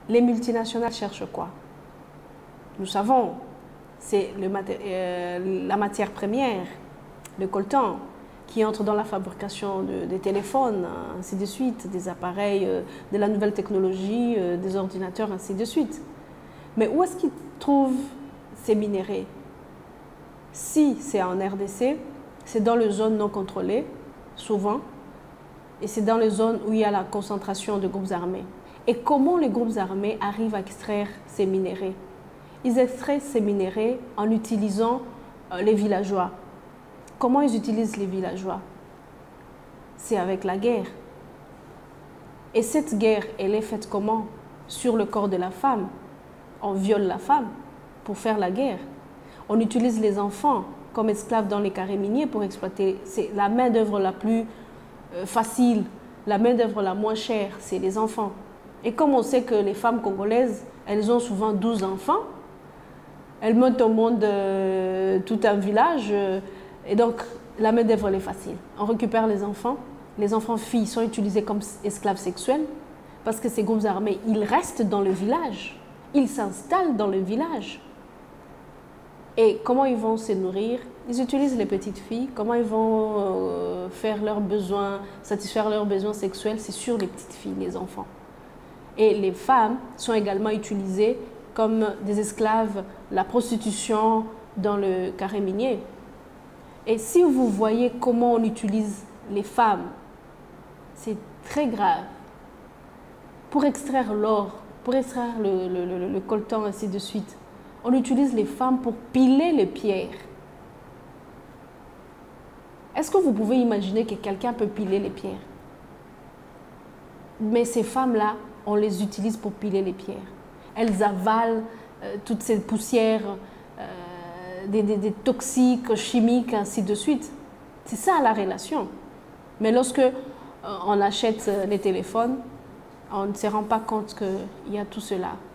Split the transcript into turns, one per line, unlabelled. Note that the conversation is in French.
Les multinationales cherchent quoi? Nous savons, c'est la matière première, le coltan, qui entre dans la fabrication des téléphones, ainsi de suite, des appareils, de la nouvelle technologie, des ordinateurs, ainsi de suite. Mais où est-ce qu'ils trouvent ces minéraux? Si c'est en RDC, c'est dans les zones non contrôlées, souvent, et c'est dans les zones où il y a la concentration de groupes armés. Et comment les groupes armés arrivent à extraire ces minéraux? Ils extraient ces minéraux en utilisant les villageois. Comment ils utilisent les villageois? C'est avec la guerre. Et cette guerre, elle est faite comment? Sur le corps de la femme. On viole la femme pour faire la guerre. On utilise les enfants comme esclaves dans les carrés miniers pour exploiter. C'est la main-d'œuvre la plus facile, la main-d'œuvre la moins chère, c'est les enfants. Et comme on sait que les femmes congolaises, elles ont souvent 12 enfants, elles montent au monde tout un village, et donc la main-d'œuvre est facile. On récupère les enfants filles sont utilisés comme esclaves sexuels, parce que ces groupes armés, ils restent dans le village, ils s'installent dans le village. Et comment ils vont se nourrir? Ils utilisent les petites filles. Comment ils vont faire leurs besoins, satisfaire leurs besoins sexuels? C'est sur les petites filles, les enfants. Et les femmes sont également utilisées comme des esclaves, la prostitution dans le carré minier. Et si vous voyez comment on utilise les femmes, c'est très grave. Pour extraire l'or, pour extraire le coltan, ainsi de suite, on utilise les femmes pour piler les pierres. Est-ce que vous pouvez imaginer que quelqu'un peut piler les pierres? Mais ces femmes-là, on les utilise pour piler les pierres. Elles avalent toutes ces poussières, des toxiques, chimiques, ainsi de suite. C'est ça la relation. Mais lorsque on achète les téléphones, on ne se rend pas compte qu'il y a tout cela.